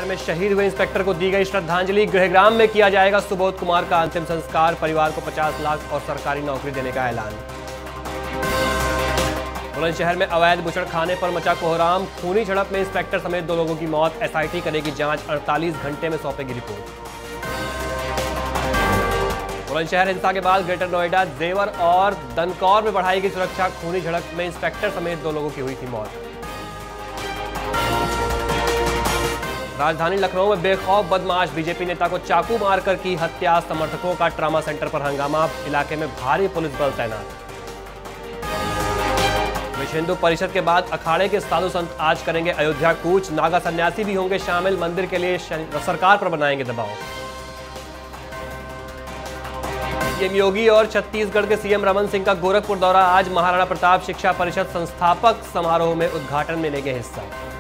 में शहीद हुए इंस्पेक्टर को दी गई श्रद्धांजलि। गृहग्राम में किया जाएगा सुबोध कुमार का अंतिम संस्कार। परिवार को 50 लाख और सरकारी नौकरी देने का ऐलान। बुलंदशहर में अवैध बुचड़खाने पर मचा कोहराम। खूनी झड़प में इंस्पेक्टर समेत 2 लोगों की मौत। एसआईटी करेगी जांच। 48 घंटे में सौंपेगी रिपोर्ट। बुलंदशहर हिंसा के बाद ग्रेटर नोएडा, जेवर और दनकौर में बढ़ाएगी सुरक्षा। खूनी झड़प में इंस्पेक्टर समेत 2 लोगों की हुई थी मौत। राजधानी लखनऊ में बेखौफ बदमाश। बीजेपी नेता को चाकू मारकर की हत्या। समर्थकों का ट्रामा सेंटर पर हंगामा। इलाके में भारी पुलिस बल तैनात। विश्व हिंदू परिषद के बाद अखाड़े के साधु संत आज करेंगे अयोध्या कूच। नागा सन्यासी भी होंगे शामिल। मंदिर के लिए सरकार पर बनाएंगे दबाव। सीएम योगी और छत्तीसगढ़ के सीएम रमन सिंह का गोरखपुर दौरा। आज महाराणा प्रताप शिक्षा परिषद संस्थापक समारोह में उद्घाटन में लेंगे हिस्सा।